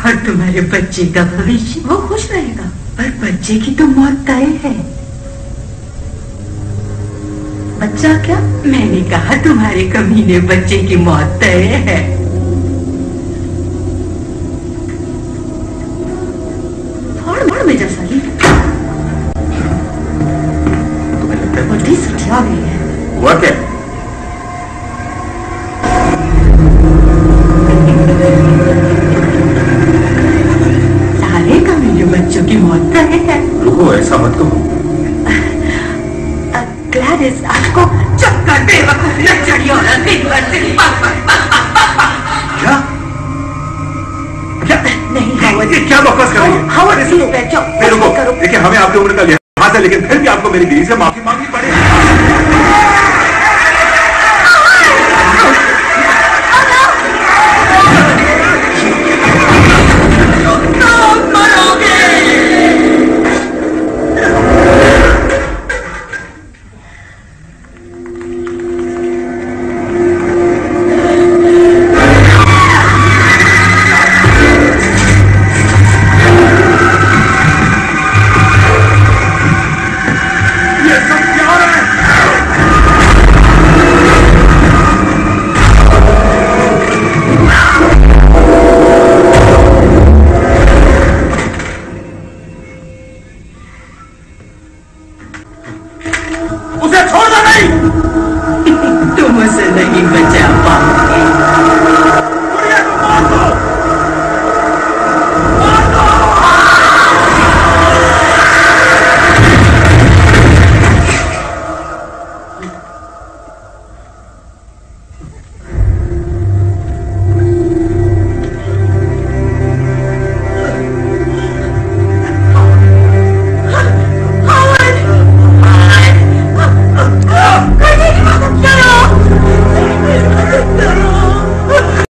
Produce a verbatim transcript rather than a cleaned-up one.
और तुम्हारे बच्चे का भविष्य? वो खुश रहेगा, पर बच्चे की तो मौत तय है। बच्चा क्या? मैंने कहा तुम्हारे कमीने बच्चे की मौत तय है। फोड़ मोड़ में जैसा ही तुम्हें लगता है बड़ी सठिया गई है। हुआ क्या? सारे कमीने बच्चों की मौत तय है। रुको, ऐसा मत कहो। ग्लैडिस, आपको चुप कर बेवकूफ, लचड़ी औरत, दिन भर दिन क्या? क्या? नहीं हावर्ड, ये क्या बकवास कर रही है? हावर्ड, प्लीज बैठ जाओ। रुको, देखिए हमें आपकी उम्र का लिहाज है, लेकिन फिर भी आपको मेरी बीवी से माफी